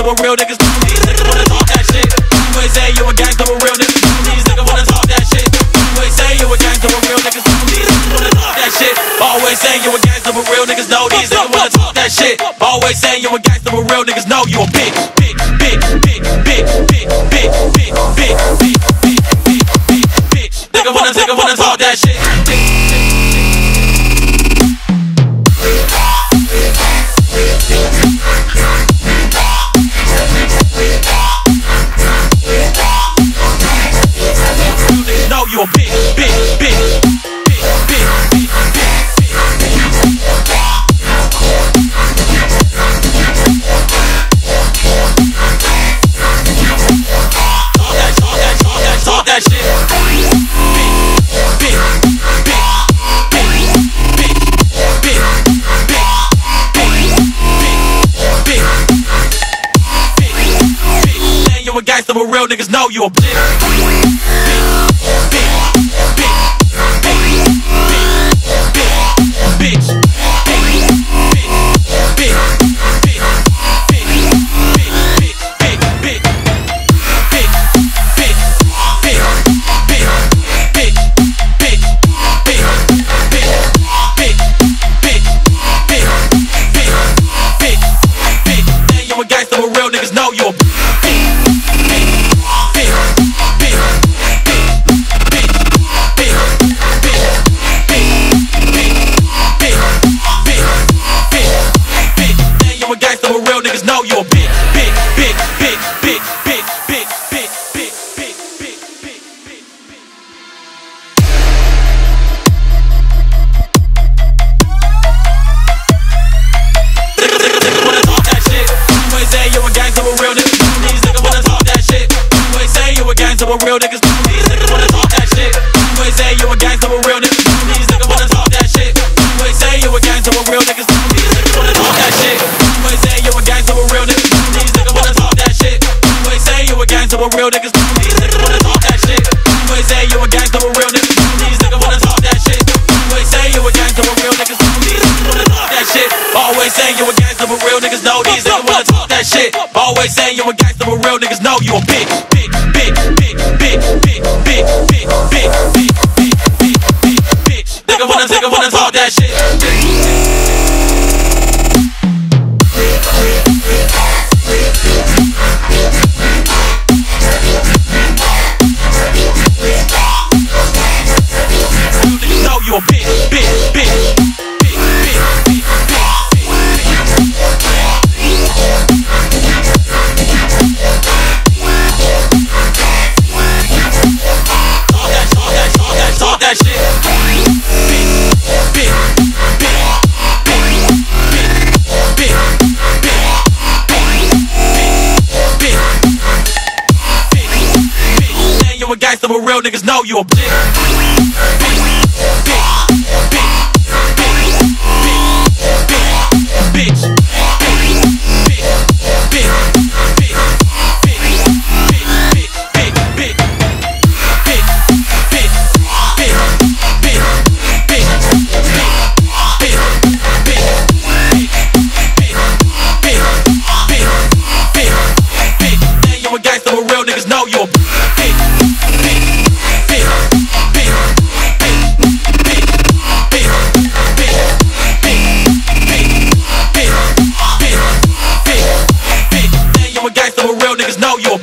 but real niggas these niggas wanna talk that shit. You ain't say you a gangster, but real niggas these niggas wanna talk that shit. You ain't say you a gangster, but real niggas these niggas wanna talk that shit. Always saying you a gangster, but real niggas know these niggas wanna talk that shit. Always saying you a gangster, but real niggas know you a bitch. Nigga wanna talk that shit. Know you a bitch. Talk that shit. You a gangster, but real niggas know you a bitch. You a gangster, but real niggas know you a bitch. But real niggas these niggas wanna talk that shit. You ain't say you a gangster, but real niggas these niggas wanna talk that shit. You ain't say you a gangster, but real niggas these niggas wanna talk that shit. You ain't say you a gangster, but real niggas these niggas wanna talk that shit. You ain't say you a gangster, but real niggas these niggas wanna talk that shit. You ain't say you a gangster, but real niggas these niggas wanna talk that shit. You ain't say you a gangster, but real niggas these niggas wanna talk that shit. Always saying you a gangster, but real niggas know these niggas wanna talk that shit. Always saying you a gangster, but real niggas know you a bitch. Nigga wanna talk that shit. You niggas know you a bitch. Talk that shit. You a gangster, but real niggas know you a bitch. You a gangster, but real niggas know you a bitch. You a gangster, but real niggas know you a